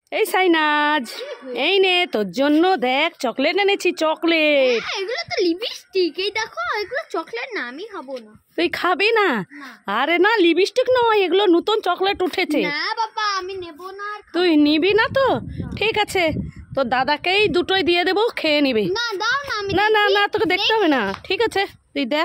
এই সাইনাজ, এই নে তোর জন্য দেখ চকলেট এনেছি। চকলেট এগুলো তো লিপস্টিক। এই দেখো, এগুলো চকলেট না, আমি খাবো না। তুই খাবি না? আরে না, লিপস্টিক নয়, এগুলো নতুন চকলেট উঠেছে। না বাবা, আমি নেব না। তুই নিবি না তো? ঠিক আছে, তোর দাদাকেই দুটোই দিয়ে দেবো, খেয়ে নিবি। না দাও না, আমি না না না, তোকে দেখতে হবে না। ঠিক আছে, তুই দেখ।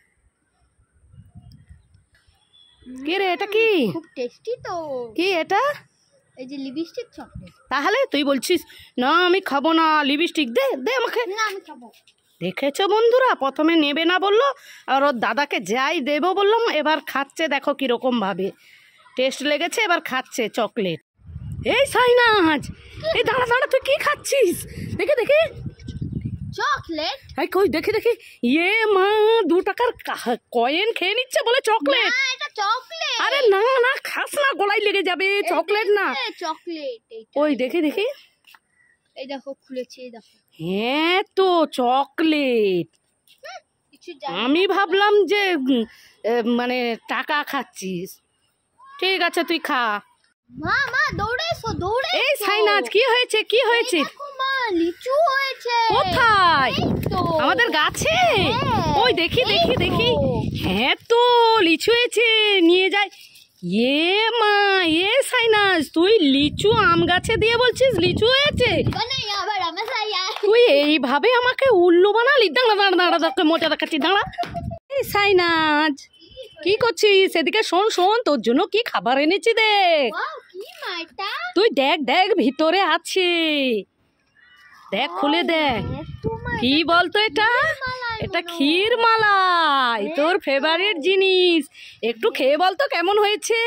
কি রে, এটা কি? খুব টেস্টি তো। কি এটা? এই যে লিপস্টিক চকলেট। তাহলে তুই বলছিস না আমি খাবো না, লিপস্টিক দে দে আমাকে। না আমি খাবো। দেখেছো বন্ধুরা, প্রথমে নেবে না বললো, আর ওর দাদাকে যাই দেবো বললাম, এবার খাচ্ছে। দেখো কিরকম ভাবে টেস্ট লেগেছে, এবার খাচ্ছে চকলেট। এই সাইনাজ, এই দাঁড়া দাঁড়া, তুই কি খাচ্ছিস? দেখে দেখে চকলেট। এই কই, দেখে দেখে। ইয়ে মা, 2 টাকার কয়েন খেয়ে নিচ্ছে বলে চকলেট। না এটা চকলেট। আরে না না, খাস না, গলায় লেগে যাবে। চকলেট না, চকলেট। ওই দেখে দেখে। এই দেখো খুলেছে, এই দেখো। হ্যাঁ তো চকলেট। কিছু আমি ভাবলাম যে মানে টাকা খাচ্ছিস। ঠিক আছে, তুই খা। মা মা দৌড়ে এসো, দৌড়ে। এই সাইনাজ, কি হয়েছে? কি হয়েছে? দেখো মা, লিচু হয়েছে। কোথায়? এই তো আমাদের গাছে? ওই দেখি এই দেখি তো। দেখি। হ্যাঁ তো, লিচু হয়েছে, নিয়ে যাই। এ মা, এ সাইনাজ, তুই লিচু আম গাছে দিয়ে বলছিস লিচু হয়েছে? বানাই আবার আমার সাইয়া। তুই এইভাবে আমাকে উল্লু বানালি। দাঁড়া দাঁড়া দাঁড়া, তোকে মজা দেখাচ্ছি, দাঁড়া। এই সাইনাজ, কি করছিস? এদিকে শোন শোন, তোর জন্য কি খাবার এনেছি দেখ। ওয়াও, কি মা এটা? তুই দেখ দেখ, ভিতরে আছে, দেখ, খুলে দেখ। কি বলতো এটা? এটা ক্ষীর মালাই, তোর ফেভারিট জিনিস। একটু খেয়ে বলতো কেমন হয়েছে।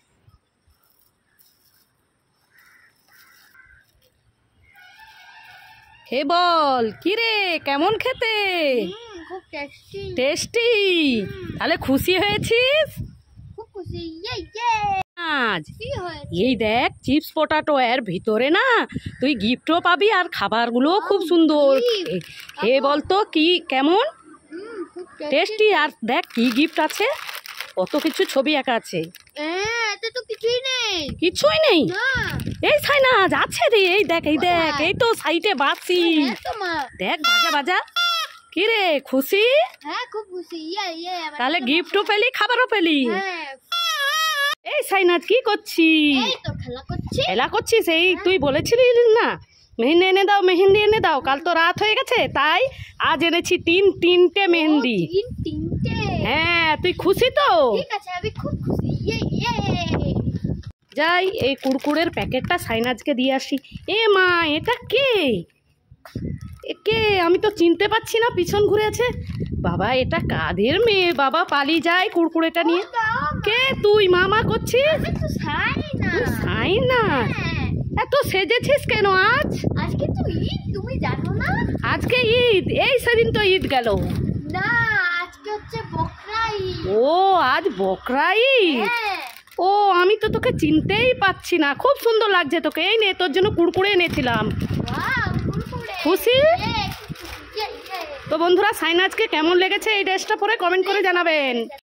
খেয়ে বল, কি রে, কেমন খেতে? খুব টেস্টি। টেস্টি? তাহলে খুশি হয়েছিস? খুব খুশি। ইয়ে ইয়ে। আজ কি হয়েছে? এই দেখ, চিপস পটাটো, এর ভিতরে না তুই গিফটও পাবি, আর খাবারগুলো খুব সুন্দর। খেয়ে বলতো কি কেমন খুব টেস্টি। আর দেখ কি গিফট আছে, কত কিছু ছবি আঁকা আছে। এতে তো কিছুই নেই। কিছুই নেই? না। এই সাইনাজ, আছে রে, এই দেখ, এই দেখ, এই তো সাইডে বাসি। হ্যাঁ তো মা। দেখ, বাজা বাজা। কি রে, খুশি? হ্যাঁ খুব খুশি। ইয়ে ইয়ে। তাহলে গিফটও পেলি, খাবারও পেলি। হ্যাঁ। এই সাইনাজ, কি করছিস? এই তো খেলা করছি। খেলা করছিস? এই তুই বলেছিলি না মেহেন্দি এনে দাও, মেহেন্দি এনে দাও। কাল তো রাত হয়ে গেছে, তাই আজ এনেছি তিনটে মেহেন্দি। তিনটে। হ্যাঁ, তুই খুশি তো? ঠিক আছে, আমি খুব খুশি। ইয়ে ইয়ে। যাই, এই কুরকুরের প্যাকেটটা সাইনাজকে দিয়ে আসি। এ মা, এটা কে? কে? আমি তো চিনতে পারছি না, পিছন ঘুরে আছে। বাবা, এটা কাদের মেয়ে? বাবা পালিয়ে যায় কুরকুরেটা নিয়ে। কে তুই? মামা করছিস? আমি তো সাইনা। সাইনা, হ্যাঁ। এত সেজেছিস কেন আজ? আজকে তো ঈদ, তুমি জানো না? আজকে ঈদ? এই সেদিন তো ঈদ গেল। না, আজকে হচ্ছে বকরা ঈদ। ও, আজ বকরা ঈদ। হ্যাঁ। ও, আমি তো তোকে চিনতেই পাচ্ছি না। খুব সুন্দর লাগছে তোকে। এই নে, তোর জন্য কুরকুরে এনেছিলাম। ওয়াও, কুরকুরে। খুশি? ইয়ে, ইয়ে, ইয়ে। তো বন্ধুরা, সাইনাজকে কেমন লেগেছে এই ড্রেসটা পরে কমেন্ট করে জানাবেন।